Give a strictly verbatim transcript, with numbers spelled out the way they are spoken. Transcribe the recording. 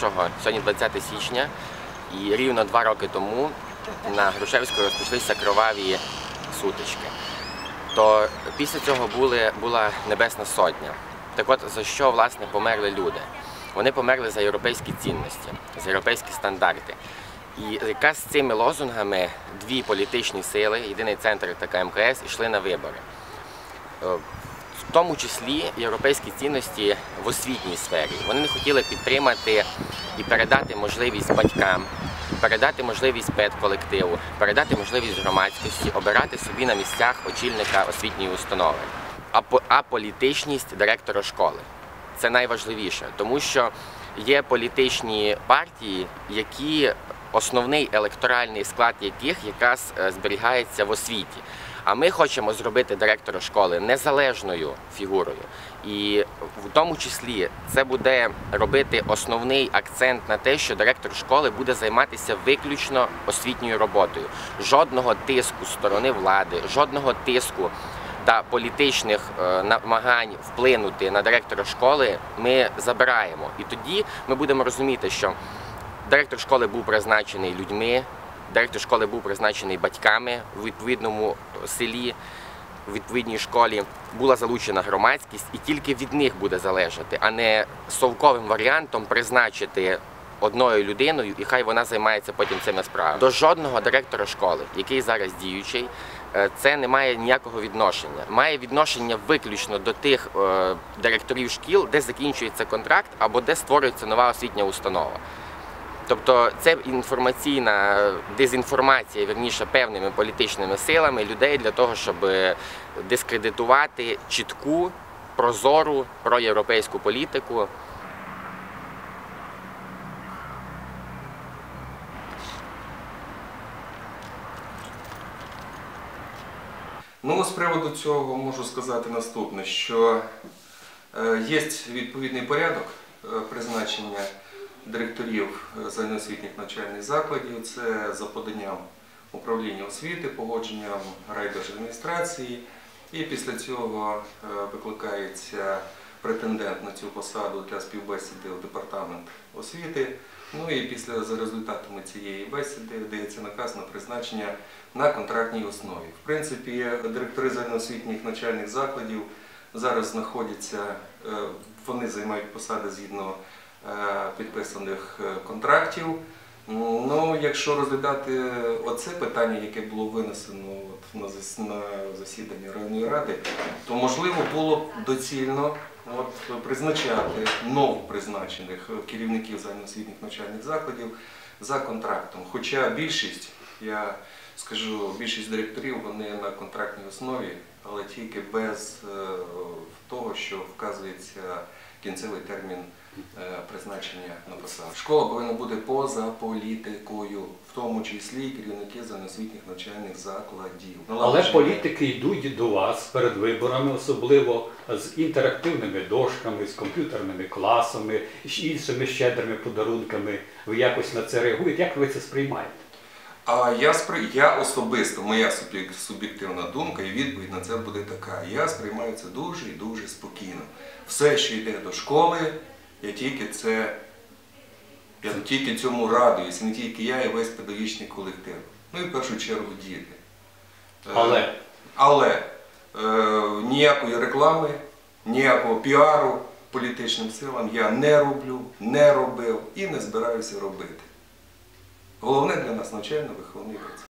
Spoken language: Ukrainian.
першого, сьогодні двадцяте січня, і рівно два роки тому на Грушевського розпочалися кроваві сутички. То після цього були, була Небесна Сотня. Так от, за що, власне, померли люди? Вони померли за європейські цінності, за європейські стандарти. І якраз з цими лозунгами дві політичні сили, Єдиний центр та Ка Ем Ка Ес, йшли на вибори. В тому числі європейські цінності в освітній сфері. Вони не хотіли підтримати і передати можливість батькам, передати можливість педколективу, передати можливість громадськості обирати собі на місцях очільника освітньої установи. Аполітичність директора школи. Це найважливіше, тому що є політичні партії, які, основний електоральний склад яких якраз зберігається в освіті. А ми хочемо зробити директора школи незалежною фігурою. І в тому числі це буде робити основний акцент на те, що директор школи буде займатися виключно освітньою роботою. Жодного тиску з сторони влади, жодного тиску та політичних намагань вплинути на директора школи ми забираємо. І тоді ми будемо розуміти, що директор школи був призначений людьми, директор школи був призначений батьками в відповідному селі, в відповідній школі, була залучена громадськість, і тільки від них буде залежати, а не совковим варіантом призначити одною людиною, і хай вона займається потім цими справами. До жодного директора школи, який зараз діючий, це не має ніякого відношення. Має відношення виключно до тих е, директорів шкіл, де закінчується контракт або де створюється нова освітня установа. Тобто це інформаційна дезінформація, вірніше, певними політичними силами людей для того, щоб дискредитувати чітку, прозору, проєвропейську політику. Ну, з приводу цього можу сказати наступне, що є відповідний порядок призначення директорів загальноосвітніх навчальних закладів. Це за поданням управління освіти, погодженням райдержадміністрації, і після цього викликається претендент на цю посаду для співбесіди в департамент освіти. Ну і після, за результатами цієї бесіди, дається наказ на призначення на контрактній основі. В принципі, директори загальноосвітніх навчальних закладів зараз знаходяться, вони займають посади згідно підписаних контрактів. Ну, якщо розглядати оце питання, яке було винесено от на засіданні районної ради, то можливо було б доцільно от, призначати новопризначених керівників загальноосвітніх навчальних закладів за контрактом. Хоча більшість, я скажу, більшість директорів, вони на контрактній основі, але тільки без того, що вказується кінцевий термін призначення на посаду. Школа повинна бути поза політикою, в тому числі керівники загальноосвітніх навчальних закладів. Але політики йдуть до вас перед виборами, особливо з інтерактивними дошками, з комп'ютерними класами, з іншими щедрими подарунками. Ви якось на це реагуєте? Як ви це сприймаєте? А я, спри... я особисто, моя суб'єктивна думка і відповідь на це буде така. Я сприймаю це дуже і дуже спокійно. Все, що йде до школи, я тільки, це... я тільки цьому радуюсь, не тільки я, і весь педагогічний колектив. Ну і в першу чергу діти. Але? Але е... ніякої реклами, ніякого піару політичним силам я не роблю, не робив і не збираюся робити. Головне для нас – навчально-виховний процес.